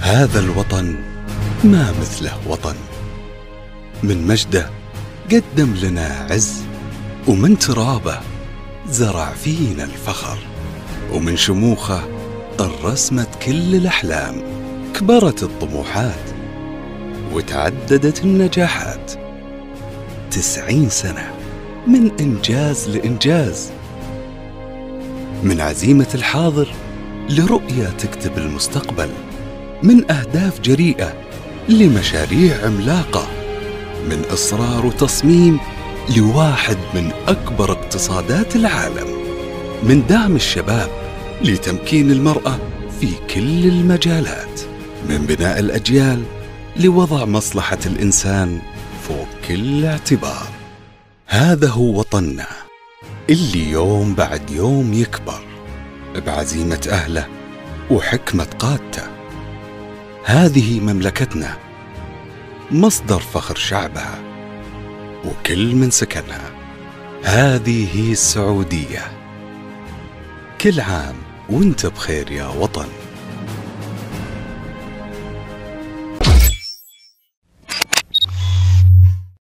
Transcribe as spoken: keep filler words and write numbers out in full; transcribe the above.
هذا الوطن ما مثله وطن، من مجده قدم لنا عز، ومن ترابه زرع فينا الفخر، ومن شموخه انرسمت كل الأحلام، كبرت الطموحات وتعددت النجاحات. تسعين سنة من إنجاز لإنجاز، من عزيمة الحاضر لرؤية تكتب المستقبل، من أهداف جريئة لمشاريع عملاقة، من إصرار وتصميم لواحد من أكبر اقتصادات العالم، من دعم الشباب لتمكين المرأة في كل المجالات، من بناء الأجيال لوضع مصلحة الإنسان فوق كل اعتبار. هذا هو وطننا اللي يوم بعد يوم يكبر بعزيمة أهله وحكمة قادته. هذه مملكتنا، مصدر فخر شعبها وكل من سكنها. هذه هي السعودية. كل عام وانت بخير يا وطن.